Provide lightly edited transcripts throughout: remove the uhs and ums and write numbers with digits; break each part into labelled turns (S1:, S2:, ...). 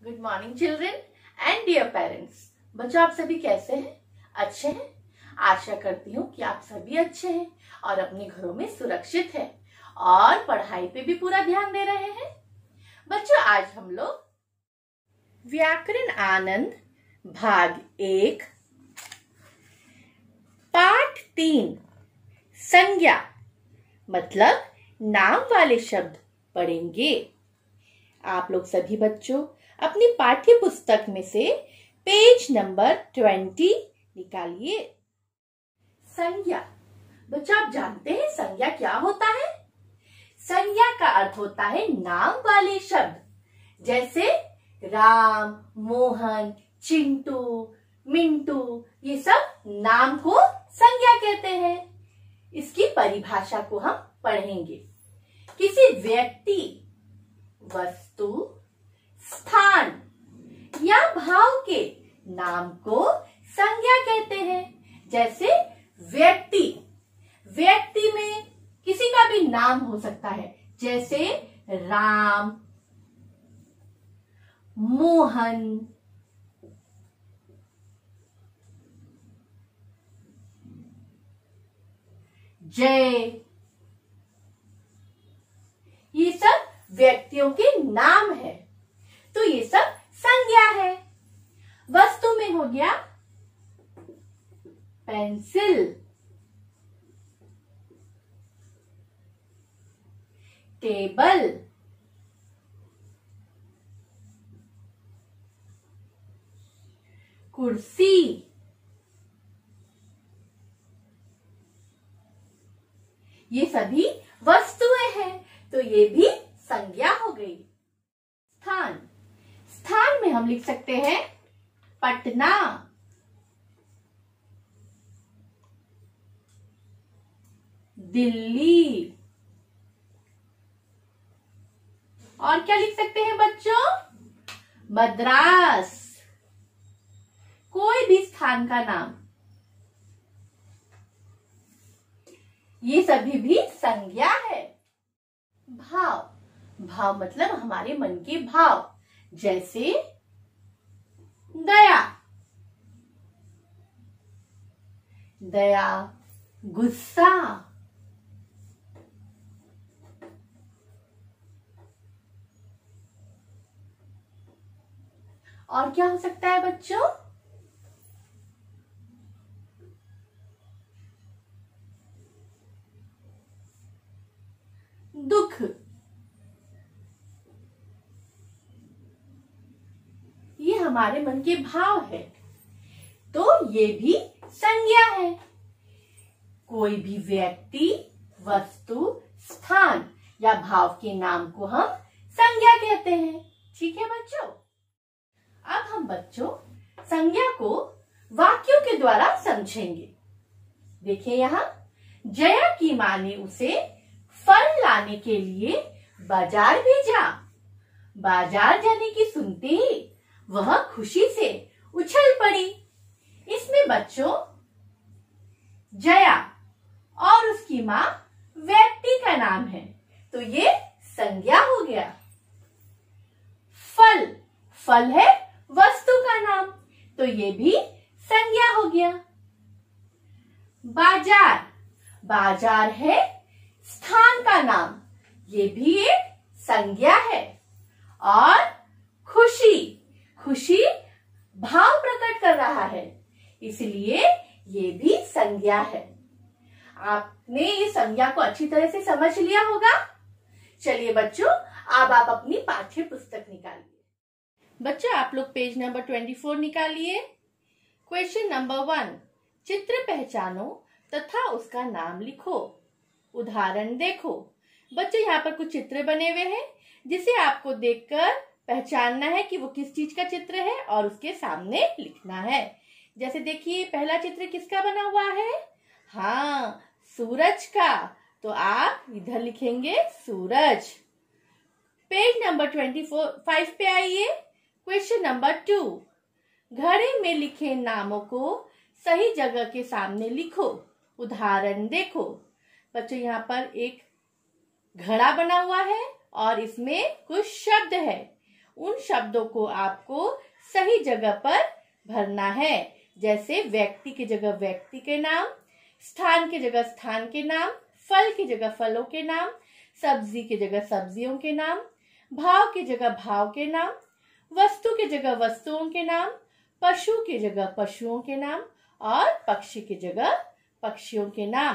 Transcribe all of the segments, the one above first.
S1: Good morning children and dear parents. बच्चों, आप सभी कैसे हैं? अच्छे हैं? आशा करती हूँ कि आप सभी अच्छे हैं और अपने घरों में सुरक्षित हैं और पढ़ाई पे भी पूरा ध्यान दे रहे हैं। बच्चों, आज हम लोग व्याकरण आनंद भाग 1 पाठ 3 संज्ञा मतलब नाम वाले शब्द पढ़ेंगे। आप लोग सभी बच्चों अपनी पाठ्य पुस्तक में से पेज नंबर 20 निकालिए। संज्ञा। बच्चों, आप जानते हैं संज्ञा क्या होता है? संज्ञा का अर्थ होता है नाम वाले शब्द, जैसे राम, मोहन, चिंटू, मिंटू, ये सब नाम को संज्ञा कहते हैं। इसकी परिभाषा को हम पढ़ेंगे। किसी व्यक्ति, वस्तु, स्थान या भाव के नाम को संज्ञा कहते हैं। जैसे व्यक्ति, व्यक्ति में किसी का भी नाम हो सकता है, जैसे राम, मोहन, जय, ये सब व्यक्तियों के नाम है, तो ये सब संज्ञा है। वस्तु में हो गया पेंसिल, टेबल, कुर्सी, ये सभी वस्तुएं हैं, तो ये भी संज्ञा हो गई। स्थान, स्थान में हम लिख सकते हैं पटना, दिल्ली, और क्या लिख सकते हैं बच्चों? मद्रास। कोई भी स्थान का नाम, ये सभी भी संज्ञा है। भाव, भाव मतलब हमारे मन के भाव, जैसे दया, दया, गुस्सा, और क्या हो सकता है बच्चों? दुख, ये हमारे मन के भाव है, तो ये भी संज्ञा है। कोई भी व्यक्ति, वस्तु, स्थान या भाव के नाम को हम संज्ञा कहते हैं। ठीक है बच्चों? अब हम बच्चों संज्ञा को वाक्यों के द्वारा समझेंगे। देखिए यहाँ, जया की माँ ने उसे फल लाने के लिए बाजार भेजा। बाजार जाने की सुनते ही वह खुशी से उछल पड़ी। इसमें बच्चों जया और उसकी माँ व्यक्ति का नाम है, तो ये संज्ञा हो गया। फल, फल है वस्तु का नाम, तो ये भी संज्ञा हो गया। बाजार, बाजार है स्थान का नाम, ये भी एक संज्ञा है। और खुशी, खुशी भाव प्रकट कर रहा है, इसलिए ये भी संज्ञा है। आपने ये संज्ञा को अच्छी तरह से समझ लिया होगा। चलिए बच्चों, अब आप अपनी पाठ्य पुस्तक निकालिए। बच्चों, आप लोग पेज नंबर 24 निकालिए। क्वेश्चन नंबर 1, चित्र पहचानो तथा उसका नाम लिखो। उदाहरण देखो। बच्चों, यहाँ पर कुछ चित्र बने हुए हैं, जिसे आपको देखकर पहचानना है कि वो किस चीज का चित्र है और उसके सामने लिखना है। जैसे देखिए, पहला चित्र किसका बना हुआ है? हाँ, सूरज का, तो आप इधर लिखेंगे सूरज। पेज नंबर 25 पे आइए। क्वेश्चन नंबर 2, घड़े में लिखे नामों को सही जगह के सामने लिखो। उदाहरण देखो। बच्चों, यहाँ पर एक घड़ा बना हुआ है और इसमें कुछ शब्द है, उन शब्दों को आपको सही जगह पर भरना है। जैसे व्यक्ति की जगह व्यक्ति के नाम, स्थान की जगह स्थान के नाम, फल की जगह फलों के नाम, सब्जी की जगह सब्जियों के नाम, भाव की जगह भाव के नाम, वस्तु की जगह वस्तुओं के नाम, पशु की जगह पशुओं के नाम और पक्षी की जगह पक्षियों के नाम।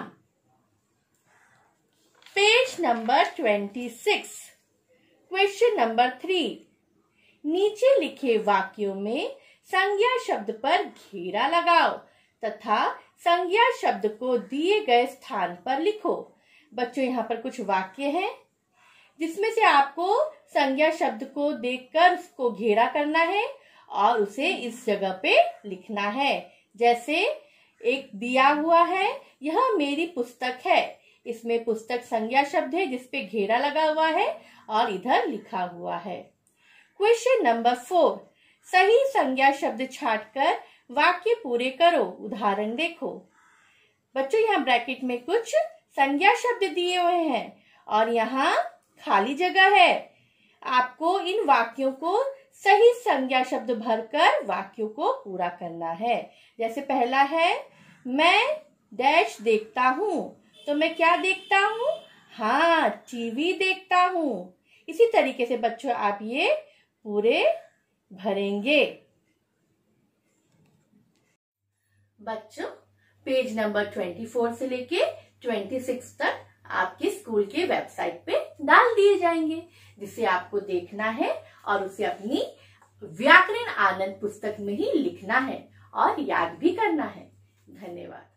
S1: Page number 26, question number 3। नीचे लिखे वाक्यों में संज्ञा शब्द पर घेरा लगाओ तथा संज्ञा शब्द को दिए गए स्थान पर लिखो। बच्चों, यहाँ पर कुछ वाक्य हैं जिसमें से आपको संज्ञा शब्द को देखकर उसको घेरा करना है और उसे इस जगह पे लिखना है। जैसे एक दिया हुआ है, यह मेरी पुस्तक है। इसमें पुस्तक संज्ञा शब्द है जिसपे घेरा लगा हुआ है और इधर लिखा हुआ है। क्वेश्चन नंबर 4, सही संज्ञा शब्द छांटकर वाक्य पूरे करो। उदाहरण देखो। बच्चों, यहाँ ब्रैकेट में कुछ संज्ञा शब्द दिए हुए हैं और यहाँ खाली जगह है। आपको इन वाक्यों को सही संज्ञा शब्द भरकर वाक्यों को पूरा करना है। जैसे पहला है, मैं डैश देखता हूँ। तो मैं क्या देखता हूँ? हाँ, टीवी देखता हूँ। इसी तरीके से बच्चों आप ये पूरे भरेंगे। बच्चों, पेज नंबर 24 से लेके 26 तक आपके स्कूल के वेबसाइट पे डाल दिए जाएंगे, जिसे आपको देखना है और उसे अपनी व्याकरण आनंद पुस्तक में ही लिखना है और याद भी करना है। धन्यवाद।